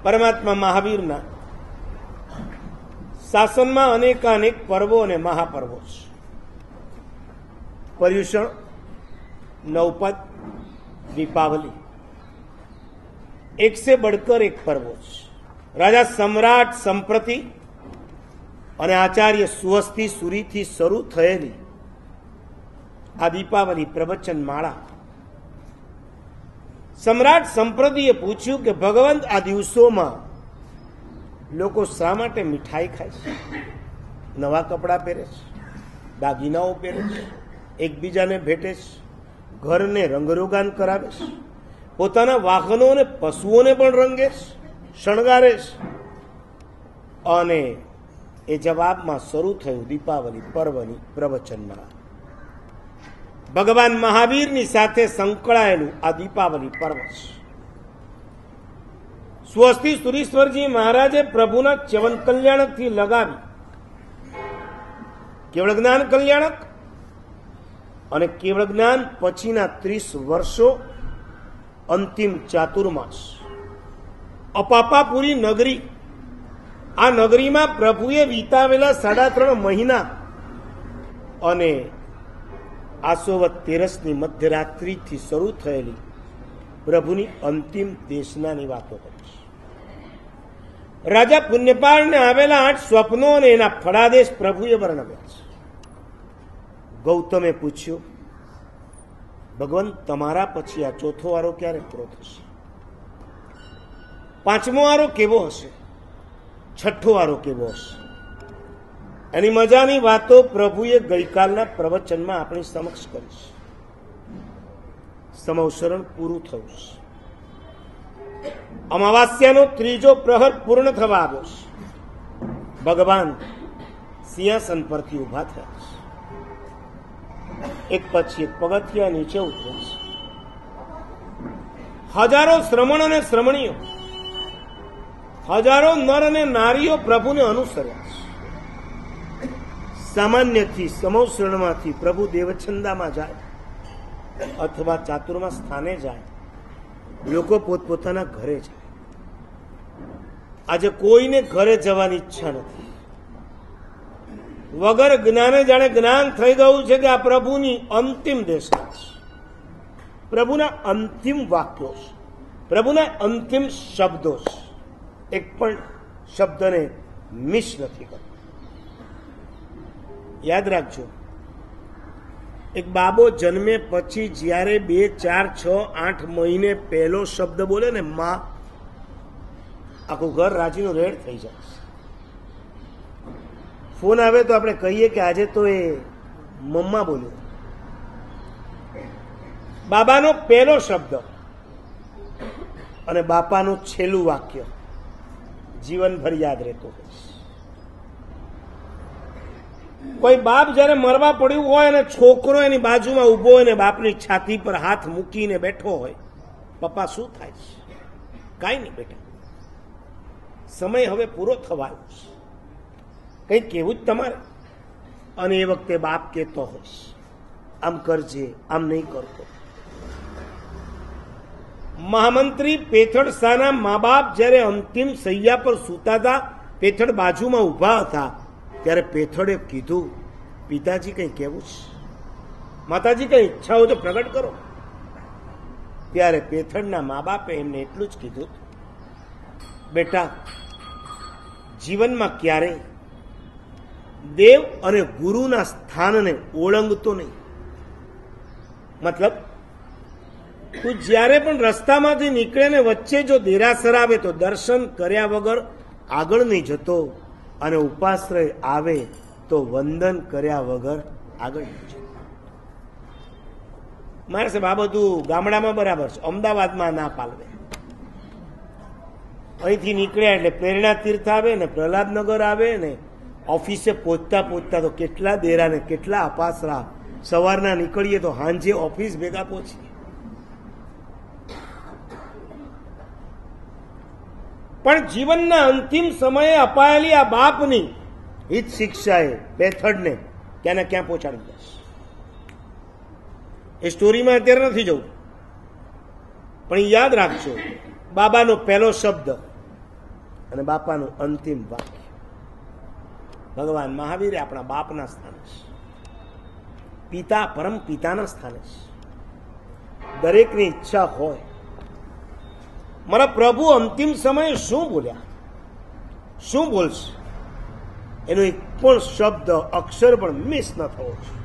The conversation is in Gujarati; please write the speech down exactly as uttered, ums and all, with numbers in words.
પરમાત્મા મહાવીરના શાસનમાં અનેકાનેક પર્વો અને મહાપર્વો છે. પર્યુષણ, નવપદ, દીપાવલી, એક સે બઢકર એક પર્વો છે. રાજા સમ્રાટ સંપ્રતિ અને આચાર્ય સુહસ્તી સુરીથી શરૂ થયેલી આ દીપાવલી પ્રવચન માળા. સમ્રાટ સંપ્રતિએ પૂછ્યું કે ભગવંત, આ દિવસોમાં લોકો શા માટે મીઠાઈ ખાય છે, નવા કપડાં પહેરે છે, દાગીનાઓ પહેરે છે, એકબીજાને ભેટે છે, ઘરને રંગરોગાન કરાવે છે, પોતાના વાહનો અને પશુઓને પણ રંગે છે, શણગારે છે. અને એ જવાબમાં શરૂ થયું દીપાવલી પર્વની પ્રવચનમાં. ભગવાન મહાવીરની સાથે સંકળાયેલું આ દીપાવલી પર્વ છે. સ્વસ્તિ સુરીશ્વરજી મહારાજે પ્રભુના ચ્યવન કલ્યાણકથી લગાવી કેવળ જ્ઞાન કલ્યાણક અને કેવળ જ્ઞાન પછીના ત્રીસ વર્ષો અંતિમ ચાતુર્માસ અપાપાપુરી નગરી. આ નગરીમાં પ્રભુએ વિતાવેલા સાડા ત્રણ મહિના અને આસોવત તેરસની મધ્યરાત્રિથી શરૂ થયેલી પ્રભુની અંતિમ દેશનાની વાતો કરી. રાજા પુણ્યપાળને આવેલા આઠ સ્વપ્નો અને એના ફળાદેશ પ્રભુએ વર્ણવ્યા છે. ગૌતમે પૂછ્યું, ભગવાન, તમારા પછી આ ચોથો વારો ક્યારે પૂરો થશે? પાંચમો વારો કેવો હશે? છઠ્ઠો વારો કેવો હશે? એની મજાની વાતો પ્રભુએ ગઈકાલના પ્રવચનમાં આપણી સમક્ષ કરી છે. સમવસરણ પૂરું થયું છે. અમાવાસ્યાનો ત્રીજો પ્રહર પૂર્ણ થવા આવ્યો છે. ભગવાન સિંહાસન પરથી ઉભા થયા છે. એક પછી એક પગથિયા નીચે ઉતરે છે. હજારો શ્રમણ અને શ્રમણીઓ, હજારો નર અને નારીઓ પ્રભુને અનુસર્યા છે. સામાન્યથી સમવસરણમાંથી પ્રભુ દેવછંદામાં જાય અથવા ચાતુર્મા સ્થાને જાય, લોકો પોતપોતાના ઘરે જાય. આજે કોઈને ઘરે જવાની ઈચ્છા નથી. વગર જ્ઞાને જાણે જ્ઞાન થઈ ગયું છે કે આ પ્રભુની અંતિમ દેશના છે, પ્રભુના અંતિમ વાક્યો છે, પ્રભુના અંતિમ શબ્દો છે. એક પણ શબ્દને મિસ નથી કરતો. યાદ રાખજો, એક બાબો જન્મે પછી જ્યારે બે ચાર છ આઠ મહિને પહેલો શબ્દ બોલે ને માં, આખું ઘર રાજીનું રેડ થઈ જાય. ફોન આવે તો આપણે કહીએ કે આજે તો એ મમ્મા બોલ્યો. બાબાનો પહેલો શબ્દ અને બાપાનું છેલ્લું વાક્ય જીવનભર યાદ રહેતો હોય. કોઈ બાપ જયારે મરવા પડ્યું હોય અને છોકરો એની બાજુમાં ઉભો હોય ને બાપની છાતી પર હાથ મૂકીને બેઠો હોય, પપ્પા શું થાય છે? કાંઈ નહીં બેટા, સમય હવે પૂરો થવાનો છે, કંઈક કેવું જ તમારે. અને એ વખતે બાપ કહેતો હોય, આમ કરજે, આમ નહીં કરતો. મહામંત્રી પેથડ શાહના મા બાપ જયારે અંતિમ સૈયા પર સૂતા હતા, પેથડ બાજુમાં ઉભા હતા, ત્યારે પેથડે કીધું, પિતાજી કંઈ કહેવું છે? માતાજી કંઈ ઈચ્છા હોય તો પ્રગટ કરો. ત્યારે પેથડના મા બાપે એમને એટલું જ કીધું, બેટા, જીવનમાં ક્યારેય દેવ અને ગુરુના સ્થાનને ઓળંગતો નહીં. મતલબ, તું જ્યારે પણ રસ્તામાંથી નીકળે ને વચ્ચે જો દેરાસર આવે તો દર્શન કર્યા વગર આગળ નહીં જતો, અને ઉપાશ્રય આવે તો વંદન કર્યા વગર આગળ નહીં જતો. મારે સાહેબ આ બધું ગામડામાં બરાબર છે, અમદાવાદમાં ના પાલવે. અહીંથી નીકળ્યા એટલે પ્રેરણા તીર્થ આવે ને પ્રહલાદનગર આવે ને ઓફિસે પહોંચતા પહોંચતા તો કેટલા દેરા ને કેટલા અપાસરા. સવારના નીકળીએ તો સાંજે ઓફિસ ભેગા પહોંચીએ. પણ જીવનના અંતિમ સમયે અપાયેલી આ બાપની હિત શિક્ષાએ પેથડને ક્યાં ને ક્યાં પહોંચાડી દેશે. એ સ્ટોરીમાં અત્યારે નથી જવું, પણ યાદ રાખજો, બાબાનો પહેલો શબ્દ અને બાપાનું અંતિમ વાક્ય. ભગવાન મહાવીર આપણા બાપના સ્થાને છે, પિતા પરમ પિતાના સ્થાને છે. દરેકની ઈચ્છા હોય, મારા પ્રભુ અંતિમ સમયે શું બોલ્યા, શું બોલશે, એનો એક પણ શબ્દ અક્ષર પણ મિસ ન થવો જોઈએ.